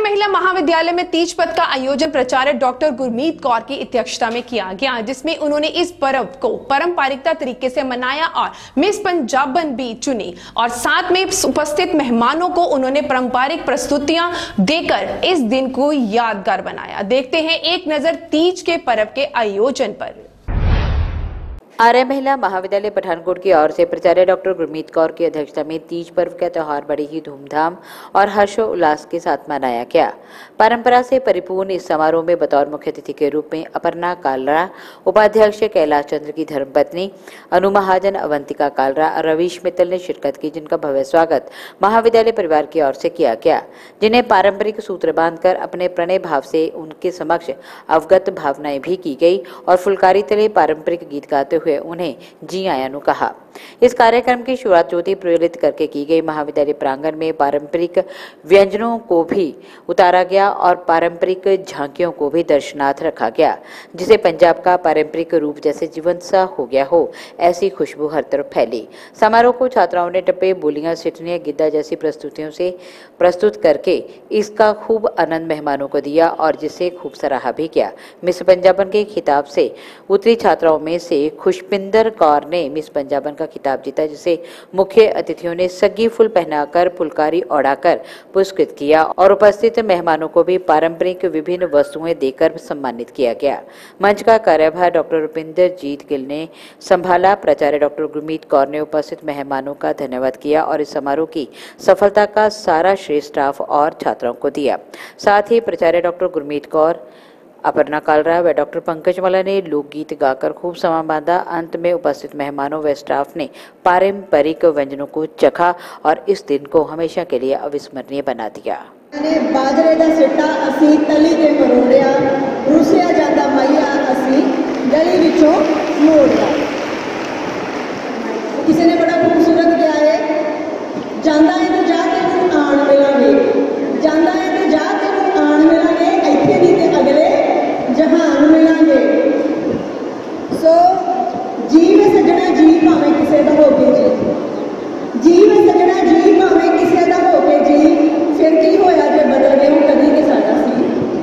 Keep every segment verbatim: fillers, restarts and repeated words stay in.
महिला महाविद्यालय में तीज पथ का आयोजन प्राचार्य डॉक्टर गुरमीत कौर की अध्यक्षता में किया गया, जिसमें उन्होंने इस पर्व को पारंपरिकता तरीके से मनाया और मिस पंजाबन भी चुनी और साथ में उपस्थित मेहमानों को उन्होंने पारंपरिक प्रस्तुतियां देकर इस दिन को यादगार बनाया। देखते हैं एक नजर तीज के पर्व के आयोजन पर। आर्य महिला महाविद्यालय पठानकोट की ओर से प्राचार्य डॉक्टर गुरमीत कौर की अध्यक्षता में तीज पर्व का त्यौहार बड़े ही धूमधाम और हर्षोल्लास के साथ मनाया गया। परंपरा से परिपूर्ण इस समारोह में बतौर मुख्य अतिथि के रूप में अपर्णा कालरा, उपाध्यक्ष कैलाश चंद्र की धर्मपत्नी अनु महाजन, अवंतिका कालरा और रवीश मित्तल ने शिरकत की, जिनका भव्य स्वागत महाविद्यालय परिवार की ओर से किया गया, जिन्हें पारंपरिक सूत्र बांधकर अपने प्रणय भाव से उनके समक्ष अवगत भावनाएं भी की गई और फुलकारी तले पारंपरिक गीत गाते हुए उन्हें जी आया नु कहा। इस कार्यक्रम की शुरुआत ज्योति प्रज्वलित करके की गई। महाविद्यालय प्रांगण में पारंपरिक व्यंजनों को भी उतारा गया और पारंपरिक झांकियों को भी दर्शनार्थ रखा गया, जिसे पंजाब का पारंपरिक रूप जैसे जीवंत सा हो गया हो, ऐसी खुशबू हर तरफ फैली। समारोह को छात्राओं ने टप्पे, बोलियां, सिटनियां, गिद्दा जैसी प्रस्तुतियों से प्रस्तुत करके इसका खूब आनंद मेहमानों को दिया और जिसे खूब सराहा भी किया। मिस पंजाबन के खिताब से उतरी छात्राओं में से खुशपिंदर कौर ने मिस पंजाबन का खिताब जीता, जिसे मुख्य अतिथियों ने सग्गी फुल पहनाकर फुलकारी ओढ़ाकर पुरस्कृत किया और उपस्थित मेहमानों को भी पारंपरिक विभिन्न वस्तुएं देकर सम्मानित किया गया। मंच का कार्यभार डॉक्टर रुपिंदर जीत गिल ने संभाला। प्राचार्य डॉक्टर गुरमीत कौर ने उपस्थित मेहमानों का धन्यवाद किया और इस समारोह की सफलता का सारा श्रेय स्टाफ और छात्रों को दिया। साथ ही प्राचार्य डॉक्टर गुरमीत कौर, अपर्णा कालरा व डॉक्टर पंकज मला ने लोकगीत गाकर खूब समा बांधा। अंत में उपस्थित मेहमानों व स्टाफ ने पारंपरिक व्यंजनों को चखा और इस दिन को हमेशा के लिए अविस्मरणीय बना दिया। बाजरे का सिट्टा असी तली ते मरोड़िया, रुसिया जाता मैया असी गली विचों मोड़िया। किसी ने बड़ा खूबसूरत किया है, जांदा है तो जाके हूं आण मिलांगे, जांदा है तो जाके हूं आण मिलांगे, इत्थे नहीं ते अगले जहान मिलांगे। सो जीव सजना जी भावें किसी का हो के जी, जीव सजना जी भावें किसी का हो के जी, फिर की होया जे बदल गए हूं कदी के साडा सी।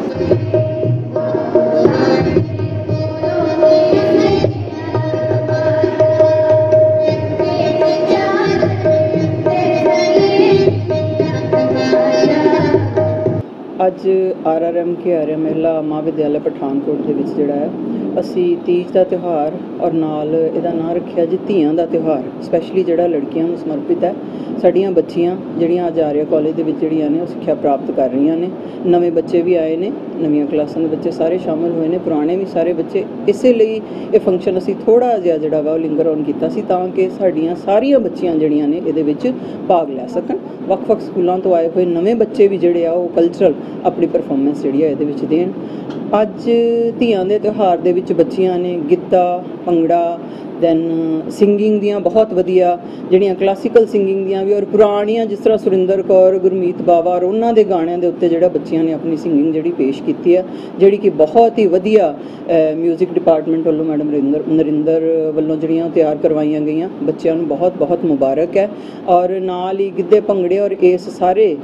ਅੱਜ आर आर एम के आर्य महिला महाविद्यालय पठानकोट ਦੇ ਵਿੱਚ ਜਿਹੜਾ ਹੈ ਅਸੀਂ ਤੀਜ ਦਾ ਤਿਉਹਾਰ ਔਰ ਨਾਲ ਇਹਦਾ ਨਾਂ ਰੱਖਿਆ ਜੀ ਧੀਆਂ ਦਾ ਤਿਉਹਾਰ, ਸਪੈਸ਼ਲੀ ਜਿਹੜਾ ਲੜਕੀਆਂ ਨੂੰ ਸਮਰਪਿਤ ਹੈ। ਸਾਡੀਆਂ ਬੱਚੀਆਂ ਜਿਹੜੀਆਂ ਅੱਜ ਆਰਿਆ ਕਾਲਜ ਦੇ ਵਿੱਚ ਜਿਹੜੀਆਂ ਨੇ ਉਹ ਸਿੱਖਿਆ ਪ੍ਰਾਪਤ ਕਰ ਰਹੀਆਂ ਨੇ। ਨਵੇਂ ਬੱਚੇ ਵੀ ਆਏ ਨੇ, ਨਵੀਆਂ ਕਲਾਸਾਂ ਦੇ ਬੱਚੇ ਸਾਰੇ ਸ਼ਾਮਲ ਹੋਏ ਨੇ, ਪੁਰਾਣੇ ਵੀ ਸਾਰੇ ਬੱਚੇ। ਇਸੇ ਲਈ ਇਹ ਫੰਕਸ਼ਨ ਅਸੀਂ ਥੋੜ੍ਹਾ ਜਿਹਾ ਜਿਹੜਾ ਵਾ ਉਹ ਲਿੰਗਰ ਔਨ ਕੀਤਾ ਸੀ ਤਾਂ ਕਿ ਸਾਡੀਆਂ ਸਾਰੀਆਂ ਬੱਚੀਆਂ ਜਿਹੜੀਆਂ ਨੇ ਇਹਦੇ ਵਿੱਚ ਭਾਗ ਲੈ ਸਕਣ। ਵੱਖ-ਵੱਖ ਸਕੂਲਾਂ ਤੋਂ ਆਏ ਹੋਏ ਨਵੇਂ ਬੱਚੇ ਵੀ ਜਿਹੜੇ ਆ ਉਹ ਕਲਚਰਲ ਆਪਣੀ ਪਰਫੋਰਮੈਂਸ ਜਿਹੜੀ ਆ ਇਹਦੇ ਵਿੱਚ ਦੇਣ। ਅੱਜ ਧੀਆਂ ਦੇ ਤਿਉਹਾਰ ਦੇ ਵਿੱਚ ਬੱਚੀਆਂ ਨੇ ਗਿੱਧਾ, ਭੰਗੜਾ, ਦੈਨ ਸਿੰਗਿੰਗ ਦੀਆਂ ਬਹੁਤ ਵਧੀਆ ਜਿਹੜੀਆਂ ਕਲਾਸੀਕਲ ਸਿੰਗਿੰਗ ਦੀਆਂ ਵੀ ਔਰ ਪੁਰਾਣੀਆਂ ਜਿਸ ਤਰ੍ਹਾਂ ਸੁਰਿੰਦਰ ਕੌਰ, ਗੁਰਮੀਤ ਬਾਵਾ ਔਰ ਉਹਨਾਂ ਦੇ ਗਾਣਿਆਂ ਦੇ ਉੱਤੇ ਜਿਹੜਾ ਬੱਚੀਆਂ ਨੇ ਆਪਣੀ ਸਿੰਗਿੰਗ ਜਿਹੜੀ ਪੇਸ਼ ਕੀਤੀ ਹੈ, ਜਿਹੜੀ ਕਿ ਬਹੁਤ ਹੀ ਵਧੀਆ ਮਿਊਜ਼ਿਕ ਡਿਪਾਰਟਮੈਂਟ ਵੱਲੋਂ ਮੈਡਮ ਨਰਿੰਦਰ ਨਰਿੰਦਰ ਵੱਲੋਂ ਜਿਹੜੀਆਂ ਤਿਆਰ ਕਰਵਾਈਆਂ ਗਈਆਂ। ਬੱਚਿਆਂ ਨੂੰ ਬਹੁਤ ਬਹੁਤ ਮੁਬਾਰਕ ਹੈ। ਔਰ ਨਾਲ ਹੀ ਗਿੱਧੇ, ਭੰਗੜੇ ਔਰ ਇਸ ਸਾਰੇ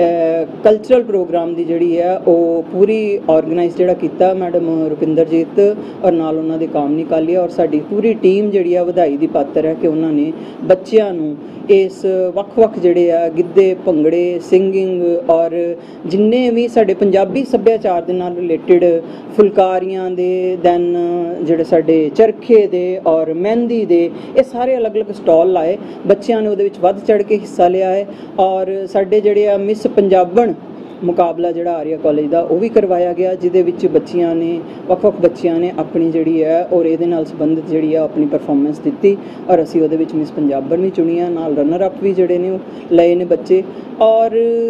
ਕਲਚਰਲ ਪ੍ਰੋਗਰਾਮ ਦੀ ਜਿਹੜੀ ਹੈ ਉਹ ਪੂਰੀ ਆਰਗੇਨਾਈਜ਼ ਜਿਹੜਾ ਕੀਤਾ ਮੈਡਮ ਰੁਪਿੰਦਰ ਜੀਤ ਔਰ ਨਾਲ ਉਹਨਾਂ ਦੇ ਕਾਮਨੀ ਕਾਲੀਆ ਔਰ ਸਾਡੀ ਪੂਰੀ ਟੀਮ ਜਿਹੜੀ ਆ ਵਧਾਈ ਦੀ ਪਾਤਰ ਹੈ ਕਿ ਉਹਨਾਂ ਨੇ ਬੱਚਿਆਂ ਨੂੰ ਇਸ ਵੱਖ-ਵੱਖ ਜਿਹੜੇ ਆ ਗਿੱਧੇ, ਭੰਗੜੇ, ਸਿੰਗਿੰਗ ਔਰ ਜਿੰਨੇ ਵੀ ਸਾਡੇ ਪੰਜਾਬੀ ਸੱਭਿਆਚਾਰ ਦੇ ਨਾਲ ਰਿਲੇਟਡ ਫੁਲਕਾਰੀਆਂ ਦੇ, ਦੈਨ ਜਿਹੜੇ ਸਾਡੇ ਚਰਖੇ ਦੇ ਔਰ ਮਹਿੰਦੀ ਦੇ, ਇਹ ਸਾਰੇ ਅਲੱਗ-ਅਲੱਗ ਸਟਾਲ ਲਾਏ। ਬੱਚਿਆਂ ਨੇ ਉਹਦੇ ਵਿੱਚ ਵੱਧ ਚੜ੍ਹ ਕੇ ਹਿੱਸਾ ਲਿਆ ਹੈ ਔਰ ਸਾਡੇ ਜਿਹੜੇ ਆ ਮਿਸ ਪੰਜਾਬਣ ਮੁਕਾਬਲਾ ਜਿਹੜਾ ਆਰੀਆ ਕਾਲਜ ਦਾ ਉਹ ਵੀ ਕਰਵਾਇਆ ਗਿਆ, ਜਿਹਦੇ ਵਿੱਚ ਬੱਚੀਆਂ ਨੇ ਵੱਖ-ਵੱਖ ਬੱਚਿਆਂ ਨੇ ਆਪਣੀ ਜਿਹੜੀ ਹੈ ਔਰ ਇਹਦੇ ਨਾਲ ਸੰਬੰਧਿਤ ਜਿਹੜੀ ਆ ਆਪਣੀ ਪਰਫੋਰਮੈਂਸ ਦਿੱਤੀ ਔਰ ਅਸੀਂ ਉਹਦੇ ਵਿੱਚ ਮਿਸ ਪੰਜਾਬਣ ਵੀ ਚੁਣੀਆਂ, ਨਾਲ ਰਨਰ ਅਪ ਵੀ ਜਿਹੜੇ ਨੇ ਉਹ ਲਏ ਨੇ ਬੱਚੇ। ਔਰ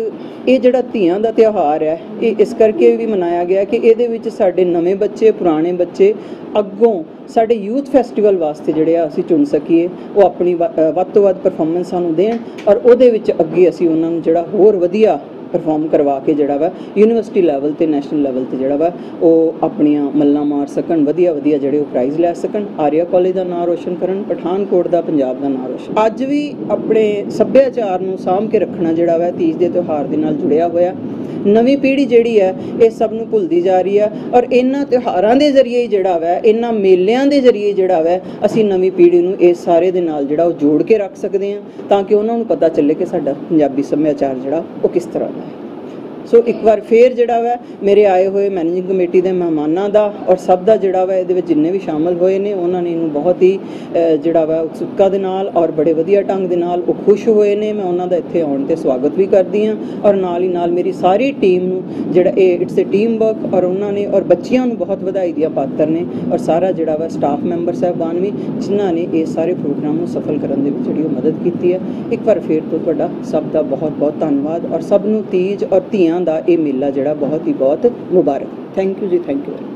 ਇਹ ਜਿਹੜਾ ਧੀਆਂ ਦਾ ਤਿਉਹਾਰ ਹੈ ਇਹ ਇਸ ਕਰਕੇ ਵੀ ਮਨਾਇਆ ਗਿਆ ਕਿ ਇਹਦੇ ਵਿੱਚ ਸਾਡੇ ਨਵੇਂ ਬੱਚੇ, ਪੁਰਾਣੇ ਬੱਚੇ ਅੱਗੋਂ ਸਾਡੇ ਯੂਥ ਫੈਸਟੀਵਲ ਵਾਸਤੇ ਜਿਹੜੇ ਆ ਅਸੀਂ ਚੁਣ ਸਕੀਏ, ਉਹ ਆਪਣੀ ਵੱਧ ਤੋਂ ਵੱਧ ਪਰਫੋਰਮੈਂਸ ਸਾਨੂੰ ਦੇਣ ਔਰ ਉਹਦੇ ਵਿੱਚ ਅੱਗੇ ਅਸੀਂ ਉਹਨਾਂ ਨੂੰ ਜਿਹੜਾ ਹੋਰ ਵਧੀਆ परफॉर्म करवा के जोड़ा वा यूनिवर्सिटी लैवल ते नैशनल लैवल ते जोड़ा वा वो अपनियां मल्लां मार सकन, वधिया वधिया जोड़े प्राइज़ लै सकन, आर्या कॉलेज का नाम रोशन करन, पठानकोट का पंजाब का नाम रोशन। अज भी अपने सभ्याचार नूं साम के रखना जोड़ा वा तीज के त्यौहार के नाल जुड़िया होया। ਨਵੀਂ ਪੀੜ੍ਹੀ ਜਿਹੜੀ ਹੈ ਇਹ ਸਭ ਨੂੰ ਭੁੱਲਦੀ ਜਾ ਰਹੀ ਹੈ ਔਰ ਇਹਨਾਂ ਤਿਉਹਾਰਾਂ ਦੇ ਜ਼ਰੀਏ ਹੀ ਜਿਹੜਾ ਵਾ ਇਹਨਾਂ ਮੇਲਿਆਂ ਦੇ ਜ਼ਰੀਏ ਜਿਹੜਾ ਵਾ ਅਸੀਂ ਨਵੀਂ ਪੀੜ੍ਹੀ ਨੂੰ ਇਸ ਸਾਰੇ ਦੇ ਨਾਲ ਜਿਹੜਾ ਉਹ ਜੋੜ ਕੇ ਰੱਖ ਸਕਦੇ ਹਾਂ ਤਾਂ ਕਿ ਉਹਨਾਂ ਨੂੰ ਪਤਾ ਚੱਲੇ ਕਿ ਸਾਡਾ ਪੰਜਾਬੀ ਸੱਭਿਆਚਾਰ ਜਿਹੜਾ ਉਹ ਕਿਸ ਤਰ੍ਹਾਂ ਦਾ ਹੈ। ਸੋ ਇੱਕ ਵਾਰ ਫੇਰ ਜਿਹੜਾ ਵਾ ਮੇਰੇ ਆਏ ਹੋਏ ਮੈਨੇਜਿੰਗ ਕਮੇਟੀ ਦੇ ਮਹਿਮਾਨਾਂ ਦਾ ਔਰ ਸਭ ਦਾ ਜਿਹੜਾ ਵਾ ਇਹਦੇ ਵਿੱਚ ਜਿੰਨੇ ਵੀ ਸ਼ਾਮਲ ਹੋਏ ਨੇ ਉਹਨਾਂ ਨੇ ਇਹਨੂੰ ਬਹੁਤ ਹੀ ਜਿਹੜਾ ਵਾ ਉਤਸੁਕਤਾ ਦੇ ਨਾਲ ਔਰ ਬੜੇ ਵਧੀਆ ਢੰਗ ਦੇ ਨਾਲ ਉਹ ਖੁਸ਼ ਹੋਏ ਨੇ। ਮੈਂ ਉਹਨਾਂ ਦਾ ਇੱਥੇ ਆਉਣ 'ਤੇ ਸਵਾਗਤ ਵੀ ਕਰਦੀ ਹਾਂ ਔਰ ਨਾਲ ਹੀ ਨਾਲ ਮੇਰੀ ਸਾਰੀ ਟੀਮ ਨੂੰ ਜਿਹੜਾ ਇਹ ਇਟਸ ਏ ਟੀਮ ਵਰਕ ਔਰ ਉਹਨਾਂ ਨੇ ਔਰ ਬੱਚਿਆਂ ਨੂੰ ਬਹੁਤ ਵਧਾਈ ਦੀਆਂ ਪਾਤਰ ਨੇ ਔਰ ਸਾਰਾ ਜਿਹੜਾ ਵਾ ਸਟਾਫ ਮੈਂਬਰ ਸਾਹਿਬਾਨ ਵੀ ਜਿਨ੍ਹਾਂ ਨੇ ਇਹ ਸਾਰੇ ਪ੍ਰੋਗਰਾਮ ਨੂੰ ਸਫਲ ਕਰਨ ਦੇ ਵਿੱਚ ਜਿਹੜੀ ਉਹ ਮਦਦ ਕੀਤੀ ਹੈ। ਇੱਕ ਵਾਰ ਫੇਰ ਤੋਂ ਤੁਹਾਡਾ ਸਭ ਦਾ ਬਹੁਤ ਬਹੁਤ ਧੰਨਵਾਦ ਔਰ ਸਭ ਨੂੰ ਤੀਜ ਔਰ ਧੀਆਂ ਦਾ ਇਹ ਮੇਲਾ ਜਿਹੜਾ ਬਹੁਤ ਹੀ ਬਹੁਤ ਮੁਬਾਰਕ। Thank you ji, thank you.